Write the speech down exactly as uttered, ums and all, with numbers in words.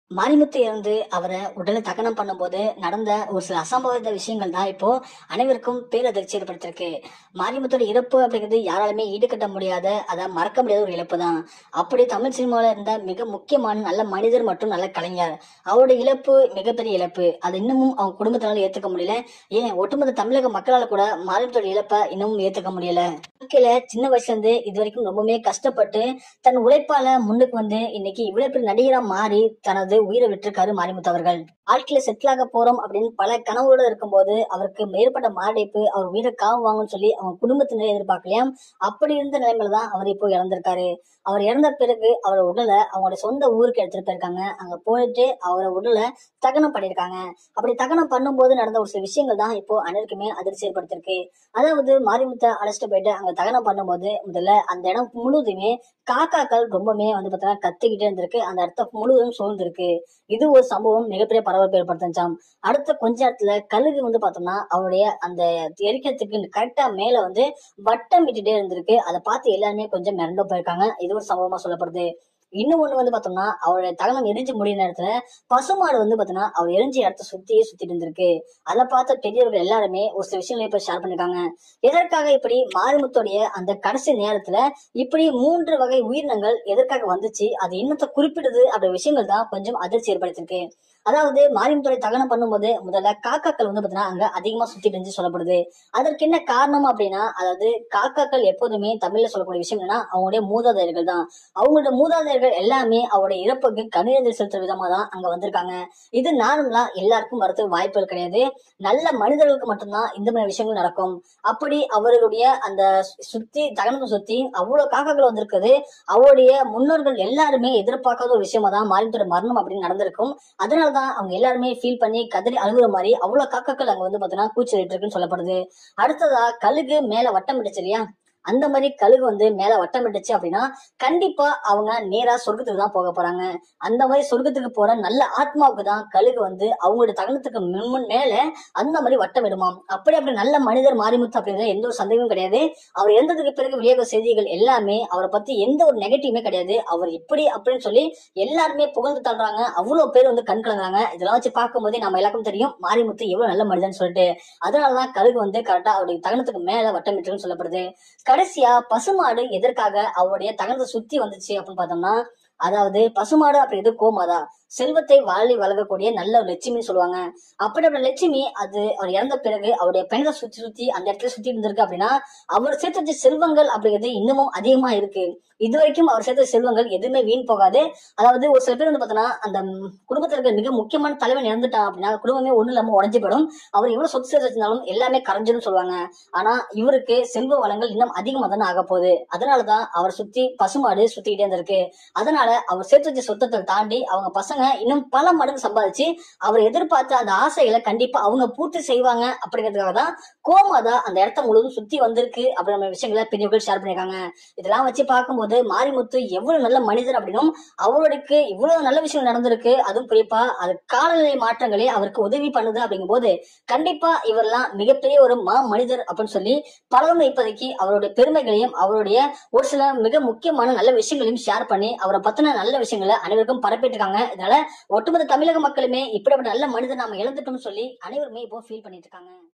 மாரிமுத்து இறந்து அவரை உடலை தகனம் பண்ணும்போது நடந்த ஒரு சில அசம்பாவித விஷயங்கள் தான் இப்போ அனைவருக்கும் பேரதிர்ச்சி ஏற்படுத்திருக்கு. மாரிமுத்தோட இறப்பு அப்படிங்கிறது யாராலுமே ஈடுகட்ட முடியாத, அதை மறக்க முடியாத ஒரு இழப்பு தான். அப்படி தமிழ் சினிமாவில இருந்த மிக முக்கியமான நல்ல மனிதர் மற்றும் நல்ல கலைஞர். அவருடைய இழப்பு மிகப்பெரிய இழப்பு. அது இன்னமும் அவங்க குடும்பத்தினால ஏத்துக்க முடியல. ஏன் ஒட்டுமொத்த தமிழக மக்களால கூட மாரிமுத்தோட இழப்பை இன்னமும் ஏத்துக்க முடியல. வாழ்க்கையில சின்ன வயசுல இருந்து இது வரைக்கும் ரொம்பவே கஷ்டப்பட்டு தன் உழைப்பால முன்னுக்கு வந்து இன்னைக்கு இவ்வளவு பெரிய நடிகரா மாறி தனது உயிரை விட்டிருக்காரு மாரிமுத்து அவர்கள். வாழ்க்கையில செட்டில் ஆக போறோம் அப்படின்னு பல கனவுகளோட இருக்கும்போது அவருக்கு மேற்பட்ட மாரடைப்பு, அவர் உயிரை காவு வாங்கும்னு சொல்லி அவங்க குடும்பத்தினரை எதிர்பார்க்கலையாம். அப்படி இருந்த நிலைமையில தான் அவர் இப்போ இறந்திருக்காரு. அவர் இறந்த பிறகு அவரோட உடலை அவங்களுடைய சொந்த ஊருக்கு எடுத்துட்டு போயிருக்காங்க. அங்க போயிட்டு அவரோட உடலை தகனம் பண்ணிருக்காங்க. அப்படி தகனம் பண்ணும்போது நடந்த ஒரு சில விஷயங்கள் தான் இப்போ அனைவருக்குமே அதிர்ச்சி ஏற்படுத்திருக்கு. அதாவது மாரிமுத்தை அழைச்சிட்டு போயிட்டு அங்க தகனம் பண்ணும்போது முதல்ல அந்த இடம் முழுவதுமே காக்காக்கள் ரொம்பவே வந்து பார்த்தீங்கன்னா கத்திக்கிட்டே இருந்திருக்கு. அந்த இடத்த முழுவதும் சூழ்ந்திருக்கு. இது ஒரு சம்பவம் மிகப்பெரிய பரபரப்பு ஏற்படுத்துச்சாம். அடுத்த கொஞ்ச நேரத்துல கழுகு வந்து பார்த்தோம்னா அவருடைய அந்த எரிக்கிறதுக்கு கரெக்டா மேல வந்து வட்டம் விட்டுட்டே இருந்திருக்கு. அதை பார்த்து எல்லாருமே கொஞ்சம் மிரண்டு போயிருக்காங்க. இது ஒரு சம்பவமா சொல்லப்படுது. இன்னும் ஒண்ணு வந்து பார்த்தோம்னா அவருடைய தகனம் எரிஞ்சு முடிய நேரத்துல பசுமாடு வந்து பார்த்தோம்னா அவர் எரிஞ்ச இடத்த சுத்தியே சுத்திட்டு இருந்திருக்கு. அதை பார்த்த பெரியவர்கள் எல்லாருமே ஒரு சில விஷயங்களை இப்ப ஷேர் பண்ணிருக்காங்க. எதற்காக இப்படி மாரிமுத்தோடைய அந்த கடைசி நேரத்துல இப்படி மூன்று வகை உயிரினங்கள் எதற்காக வந்துச்சு, அது இன்னத்தை குறிப்பிடுது அப்படி விஷயங்கள் தான் கொஞ்சம் அதிர்ச்சி ஏற்படுத்திருக்கு. அதாவது மாரிமுத்தோடைய தகனம் பண்ணும்போது முதல்ல காக்காக்கள் வந்து பாத்தீங்கன்னா அங்க அதிகமா சுத்திட்டு இருந்து சொல்லப்படுது. அதற்கு என்ன காரணம் அப்படின்னா, அதாவது காக்காக்கள் எப்போதுமே தமிழ்ல சொல்லக்கூடிய விஷயம் என்னன்னா அவங்களுடைய மூதாதையர்கள் தான். அவங்களோட மூதாதையர்கள் எல்லாமே அவருடைய இறப்புக்கு கண்ணீர் செலுத்துற விதமா தான் அங்க வந்திருக்காங்க. இது நார்மலா எல்லாருக்கும் வரதுக்கு வாய்ப்புகள் கிடையாது. நல்ல மனிதர்களுக்கு மட்டும்தான் இந்த மாதிரி விஷயங்கள் நடக்கும். அப்படி அவர்களுடைய அந்த சுத்தி தகனத்தை சுத்தி அவ்வளவு காக்காக்கள் வந்திருக்குது. அவருடைய முன்னோர்கள் எல்லாருமே எதிர்பார்க்காத ஒரு விஷயமா தான் மாரிமுத்தோட மரணம் அப்படின்னு நடந்திருக்கும். அதனால அவங்க எல்லாருமே ஃபீல் பண்ணி கதறி அழுகுற மாதிரி அவ்வளவு காக்காக்கள் அங்க வந்து பாத்தீங்கன்னா கூச்சலிட்டு இருக்குன்னு சொல்லப்படுது. அடுத்ததா கழுகு மேல வட்டம் விட்டுச்சு இல்லையா, அந்த மாதிரி கழுகு வந்து மேல வட்டம் விட்டுச்சு அப்படின்னா கண்டிப்பா அவங்க நேரா சொர்க்கத்துக்கு தான் போக போறாங்க. அந்த மாதிரி சொர்க்கத்துக்கு போற நல்ல ஆத்மாவுக்கு தான் கழுகு வந்து அவங்களுடைய தகனத்துக்கு முன் மேல அந்த மாதிரி வட்டம் விடுமாம். அப்படி அப்படி நல்ல மனிதர் மாரிமுத்து அப்படிங்கிற எந்த ஒரு சந்தேகமும் கிடையாது. அவர் இறந்ததுக்கு பிறகு வெளியாக செய்திகள் எல்லாமே அவரை பத்தி எந்த ஒரு நெகட்டிவுமே கிடையாது. அவர் இப்படி அப்படின்னு சொல்லி எல்லாருமே புகழ்ந்து தள்ளுறாங்க. அவ்வளவு பேர் வந்து கண் கலங்குறாங்க. இதெல்லாம் வச்சு பார்க்கும் போதே நம்ம எல்லாருக்கும் தெரியும் மாரிமுத்து எவ்வளவு நல்ல மனிதன் சொல்லிட்டு. அதனாலதான் கழுகு வந்து கரெக்டா அவருடைய தகனத்துக்கு மேல வட்டம் விட்டுன்னு சொல்லப்படுது. கடைசியா பசுமாடு எதற்காக அவருடைய தகனத்தை சுத்தி வந்துச்சு அப்படின்னு பார்த்தோம்னா, அதாவது பசுமாடு அப்படிங்கிறது கோமாதா, செல்வத்தை வாழி வழங்கக்கூடிய நல்ல ஒரு லட்சுமின்னு சொல்லுவாங்க. அப்படிப்பட்ட லட்சுமி அது அவர் இறந்த பிறகு அவருடைய பயணத்தை சுத்தி சுத்தி அந்த இடத்துல சுத்தி இருந்திருக்கு அப்படின்னா அவர் சேர்த்து வச்ச செல்வங்கள் அப்படிங்கிறது இன்னமும் அதிகமா இருக்கு. இது வரைக்கும் அவர் சேர்த்த செல்வங்கள் எதுவுமே வீண் போகாது. அதாவது ஒரு சில பேர் வந்து பார்த்தோன்னா அந்த குடும்பத்தில் இருக்க மிக முக்கியமான தலைவன் இறந்துட்டான் அப்படின்னா குடும்பமே ஒண்ணு இல்லாம உடஞ்சு போயிடும். அவர் எவ்வளவு சொத்து சேர்த்து வச்சிருந்தாலும் எல்லாமே கரைஞ்சிடும் சொல்லுவாங்க. ஆனா இவருக்கு செல்வ வளங்கள் இன்னும் அதிகமா தானே ஆக போகுது. அதனாலதான் அவர் சுத்தி பசுமாடு சுத்திக்கிட்டே இருந்திருக்கு. அதனால அவர் சேர்த்து வச்ச சொத்தத்தை தாண்டி அவங்க பசங்க இன்னும் பல மடங்கு சம்பாதிச்சு அவர் எதிர்பார்த்த அந்த ஆசைகளை கண்டிப்பா அவங்க பூர்த்தி செய்வாங்க அப்படிங்கிறதுக்காக தான் கோமாதா அந்த இடத்த முழுவதும் சுத்தி வந்திருக்கு அப்படின்ற விஷயங்களை பெரியவர்கள் ஷேர் பண்ணிருக்காங்க. இதெல்லாம் வச்சு பார்க்கும்போது மாரிமுத்து எவ்வளவு நல்ல மனிதர் அப்படின்னும் அவருக்கு இவ்வளவு நல்ல விஷயம் நடந்திருக்கு. அதுவும் குறிப்பா அது காலநிலை மாற்றங்களே அவருக்கு உதவி பண்ணுது அப்படிங்கும் போது கண்டிப்பா இவரெல்லாம் மிகப்பெரிய ஒரு மா மனிதர் அப்படின்னு சொல்லி பலரும் இப்போதைக்கு அவருடைய பெருமைகளையும் அவருடைய ஒரு சில மிக முக்கியமான நல்ல விஷயங்களையும் ஷேர் பண்ணி அவரை பத்தின நல்ல விஷயங்களை அனைவருக்கும் பரப்பிட்டு இருக்காங்க. இதனால ஒட்டுமொத்த தமிழக மக்களுமே இப்படிப்பட்ட நல்ல மனிதர் நாம இழந்துட்டோம்னு சொல்லி அனைவருமே இப்போ ஃபீல் பண்ணிட்டு இருக்காங்க.